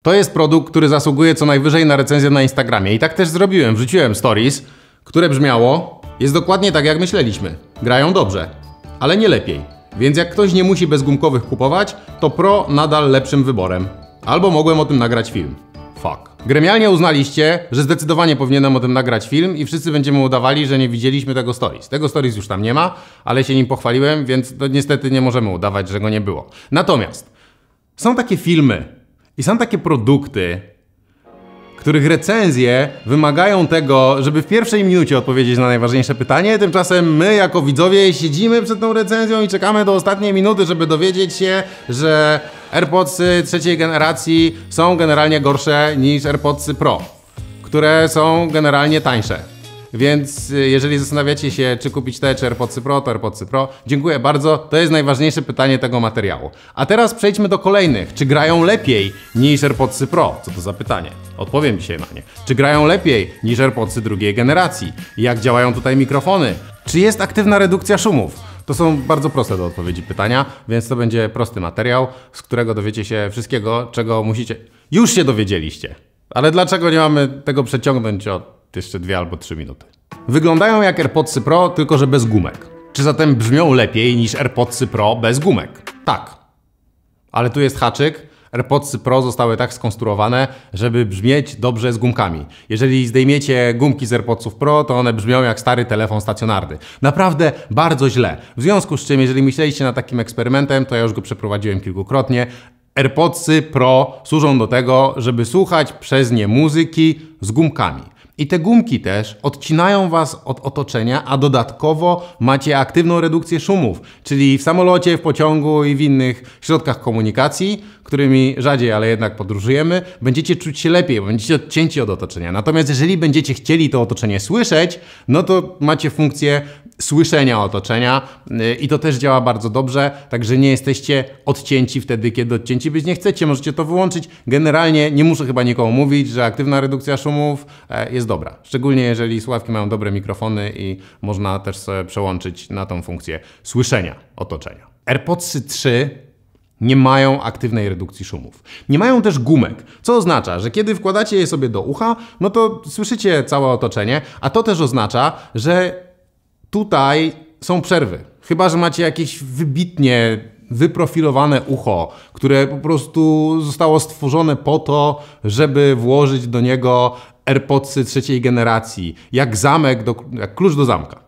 To jest produkt, który zasługuje co najwyżej na recenzję na Instagramie. I tak też zrobiłem. Wrzuciłem stories, które brzmiało: jest dokładnie tak jak myśleliśmy. Grają dobrze, ale nie lepiej. Więc jak ktoś nie musi bez gumkowych kupować, to Pro nadal lepszym wyborem. Albo mogłem o tym nagrać film. Fuck. Gremialnie uznaliście, że zdecydowanie powinienem o tym nagrać film i wszyscy będziemy udawali, że nie widzieliśmy tego stories. Tego stories już tam nie ma, ale się nim pochwaliłem, więc to niestety nie możemy udawać, że go nie było. Natomiast są takie filmy i są takie produkty, których recenzje wymagają tego, żeby w pierwszej minucie odpowiedzieć na najważniejsze pytanie. Tymczasem my jako widzowie siedzimy przed tą recenzją i czekamy do ostatniej minuty, żeby dowiedzieć się, że AirPodsy trzeciej generacji są generalnie gorsze niż AirPodsy Pro, które są generalnie tańsze. Więc jeżeli zastanawiacie się, czy kupić te, czy AirPodsy Pro, to AirPodsy Pro. Dziękuję bardzo, to jest najważniejsze pytanie tego materiału. A teraz przejdźmy do kolejnych. Czy grają lepiej niż AirPodsy Pro? Co to za pytanie? Odpowiem dzisiaj na nie. Czy grają lepiej niż AirPodsy drugiej generacji? Jak działają tutaj mikrofony? Czy jest aktywna redukcja szumów? To są bardzo proste do odpowiedzi pytania, więc to będzie prosty materiał, z którego dowiecie się wszystkiego, czego musicie. Już się dowiedzieliście. Ale dlaczego nie mamy tego przeciągnąć o jeszcze 2 albo 3 minuty? Wyglądają jak AirPodsy Pro, tylko że bez gumek. Czy zatem brzmią lepiej niż AirPodsy Pro bez gumek? Tak. Ale tu jest haczyk. AirPodsy Pro zostały tak skonstruowane, żeby brzmieć dobrze z gumkami. Jeżeli zdejmiecie gumki z AirPodsów Pro, to one brzmią jak stary telefon stacjonarny. Naprawdę bardzo źle. W związku z czym, jeżeli myśleliście nad takim eksperymentem, to ja już go przeprowadziłem kilkukrotnie. AirPodsy Pro służą do tego, żeby słuchać przez nie muzyki z gumkami. I te gumki też odcinają Was od otoczenia, a dodatkowo macie aktywną redukcję szumów, czyli w samolocie, w pociągu i w innych środkach komunikacji, którymi rzadziej, ale jednak podróżujemy, będziecie czuć się lepiej, bo będziecie odcięci od otoczenia. Natomiast jeżeli będziecie chcieli to otoczenie słyszeć, no to macie funkcję słyszenia otoczenia i to też działa bardzo dobrze, także nie jesteście odcięci wtedy, kiedy odcięci być nie chcecie. Możecie to wyłączyć. Generalnie nie muszę chyba nikomu mówić, że aktywna redukcja szumów jest dobra. Szczególnie jeżeli słuchawki mają dobre mikrofony i można też sobie przełączyć na tą funkcję słyszenia otoczenia. AirPodsy 3 nie mają aktywnej redukcji szumów. Nie mają też gumek, co oznacza, że kiedy wkładacie je sobie do ucha, no to słyszycie całe otoczenie, a to też oznacza, że tutaj są przerwy. Chyba że macie jakieś wybitnie wyprofilowane ucho, które po prostu zostało stworzone po to, żeby włożyć do niego AirPodsy trzeciej generacji, jak jak klucz do zamka.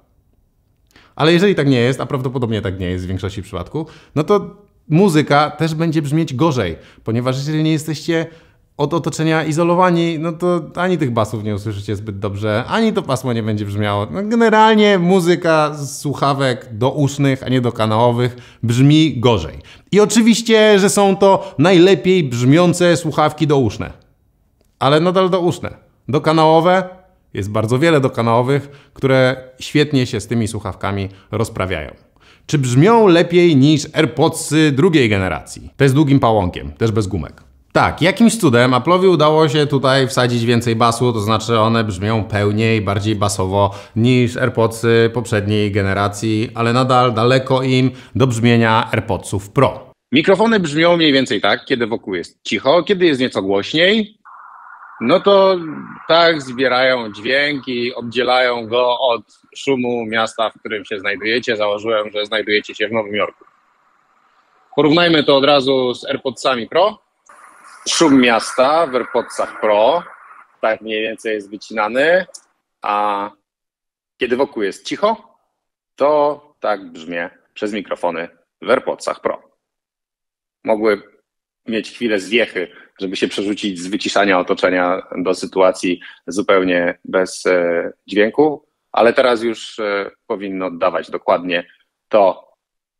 Ale jeżeli tak nie jest, a prawdopodobnie tak nie jest w większości przypadków, no to muzyka też będzie brzmieć gorzej, ponieważ jeżeli nie jesteście od otoczenia izolowani, no to ani tych basów nie usłyszycie zbyt dobrze, ani to pasmo nie będzie brzmiało. No generalnie muzyka z słuchawek dousznych, a nie dokanałowych brzmi gorzej. I oczywiście, że są to najlepiej brzmiące słuchawki douszne. Ale nadal douszne. Dokanałowe jest bardzo wiele dokanałowych, które świetnie się z tymi słuchawkami rozprawiają. Czy brzmią lepiej niż AirPodsy drugiej generacji? Te z długim pałąkiem, też bez gumek. Tak, jakimś cudem Apple'owi udało się tutaj wsadzić więcej basu, to znaczy one brzmią pełniej, bardziej basowo niż AirPodsy poprzedniej generacji, ale nadal daleko im do brzmienia AirPodsów Pro. Mikrofony brzmią mniej więcej tak, kiedy wokół jest cicho, kiedy jest nieco głośniej, no to tak zbierają dźwięk i oddzielają go od szumu miasta, w którym się znajdujecie. Założyłem, że znajdujecie się w Nowym Jorku. Porównajmy to od razu z AirPodsami Pro. Szum miasta w AirPodsach Pro tak mniej więcej jest wycinany, a kiedy wokół jest cicho, to tak brzmi przez mikrofony w AirPodsach Pro. Mogły mieć chwilę zwiechy, żeby się przerzucić z wyciszania otoczenia do sytuacji zupełnie bez dźwięku, ale teraz już powinno oddawać dokładnie to,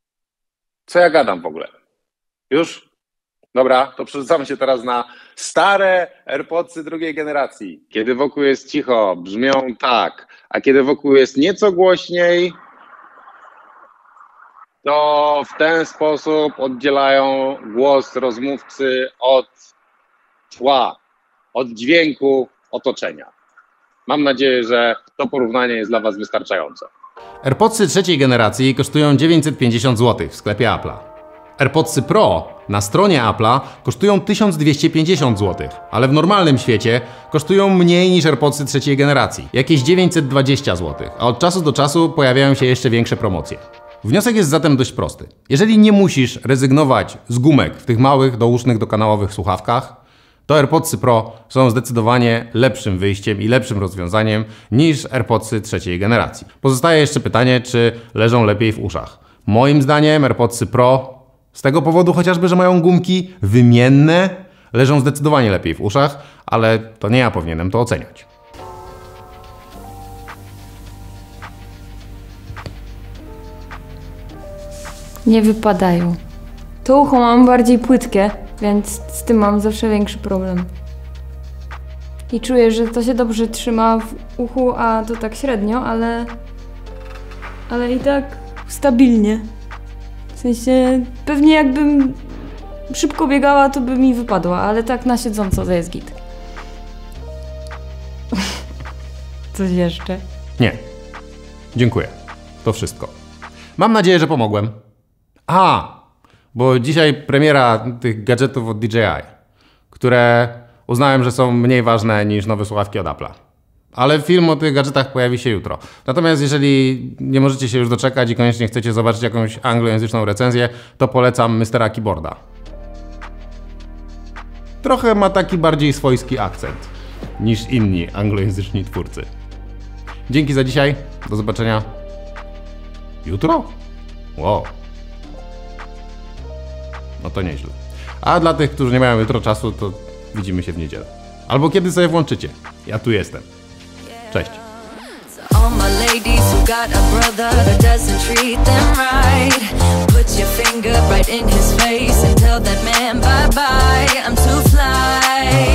co ja gadam w ogóle. Już? Dobra, to przerzucamy się teraz na stare AirPodsy drugiej generacji. Kiedy wokół jest cicho, brzmią tak, a kiedy wokół jest nieco głośniej, to w ten sposób oddzielają głos rozmówcy od tła, od dźwięku otoczenia. Mam nadzieję, że to porównanie jest dla Was wystarczające. AirPodsy trzeciej generacji kosztują 950 zł w sklepie Apple'a. AirPodsy Pro na stronie Apple'a kosztują 1250 zł, ale w normalnym świecie kosztują mniej niż AirPodsy trzeciej generacji, jakieś 920 zł, a od czasu do czasu pojawiają się jeszcze większe promocje. Wniosek jest zatem dość prosty. Jeżeli nie musisz rezygnować z gumek w tych małych, dołóżnych do kanałowych słuchawkach, to AirPodsy Pro są zdecydowanie lepszym wyjściem i lepszym rozwiązaniem niż AirPodsy trzeciej generacji. Pozostaje jeszcze pytanie, czy leżą lepiej w uszach. Moim zdaniem AirPodsy Pro, z tego powodu chociażby, że mają gumki wymienne, leżą zdecydowanie lepiej w uszach, ale to nie ja powinienem to oceniać. Nie wypadają. To ucho mam bardziej płytkie, więc z tym mam zawsze większy problem. I czuję, że to się dobrze trzyma w uchu, a to tak średnio, ale i tak stabilnie. W sensie, pewnie jakbym szybko biegała, to by mi wypadła, ale tak na siedząco to jest git. Coś jeszcze? Nie. Dziękuję. To wszystko. Mam nadzieję, że pomogłem. Bo dzisiaj premiera tych gadżetów od DJI, które uznałem, że są mniej ważne niż nowe słuchawki od Apple'a. Ale film o tych gadżetach pojawi się jutro. Natomiast jeżeli nie możecie się już doczekać i koniecznie chcecie zobaczyć jakąś anglojęzyczną recenzję, to polecam Mistera Keyboarda. Trochę ma taki bardziej swojski akcent niż inni anglojęzyczni twórcy. Dzięki za dzisiaj. Do zobaczenia jutro? Wow. No to nieźle. A dla tych, którzy nie mają jutro czasu, to widzimy się w niedzielę. Albo kiedy sobie włączycie. Ja tu jestem. Cześć. All my ladies who got a brother that doesn't treat them right, put your finger right in his face and tell that man bye-bye, I'm too fly.